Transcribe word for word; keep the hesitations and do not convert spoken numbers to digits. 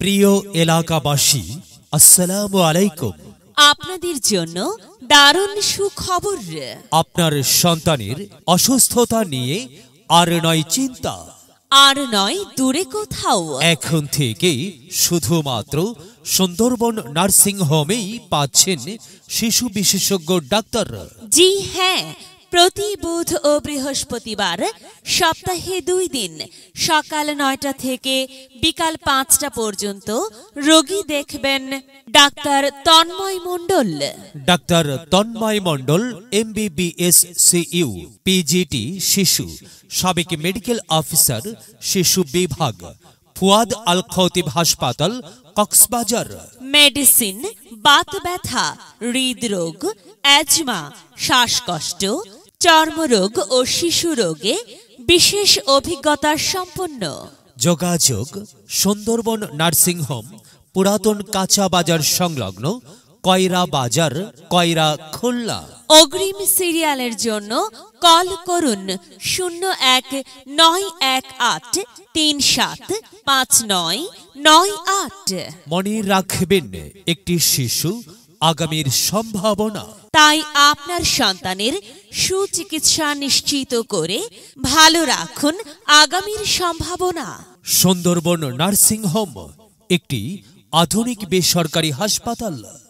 প্রিয় এলাকাবাসী, আসসালামু আলাইকুম। আপনাদের জন্য দারুণ সুখবর। আপনার সন্তানের অসুস্থতা নিয়ে আর নয় চিন্তা, আর নয় দূরে কোথাও। এখন থেকে শুধুমাত্র সুন্দরবন নার্সিং হোমেই পাচ্ছেন শিশু বিশেষজ্ঞ ডাক্তার। জি হ্যাঁ, প্রতি বুধ ও বৃহস্পতিবার সপ্তাহে দুই দিন সকাল নয়টা থেকে বিকাল পাঁচটা পর্যন্ত রোগী দেখবেন ডাক্তার তন্ময় মণ্ডল। ডাক্তার Tanmoy Mondal MBBS CU PGT শিশু, সাবেক মেডিকেল অফিসার শিশু বিভাগ, ফুয়াদ আল খতিব হাসপাতাল, কক্সবাজার। মেডিসিন, বাত ব্যথা, হৃদরোগ, অ্যাজমা, শ্বাসকষ্ট, চর্মরোগ ও শিশু রোগে বিশেষ অভিজ্ঞতা সম্পন্ন। যোগাযোগ সুন্দরবন নার্সিং হোম, পুরাতন কাঁচা বাজার সংলগ্ন, কয়রা বাজার, কয়রা, খুলনা। অগ্রিম সিরিয়ালের জন্য কল করুন শূন্য এক নয় এক আট তিন সাত পাঁচ নয় নয় আট। মনে রাখবেন, একটি শিশু আগামীর সম্ভাবনা। তাই আপনার সন্তানের সুচিকিৎসা নিশ্চিত করে ভালো রাখুন আগামীর সম্ভাবনা। সুন্দরবন নার্সিং হোম একটি আধুনিক বেসরকারি হাসপাতাল।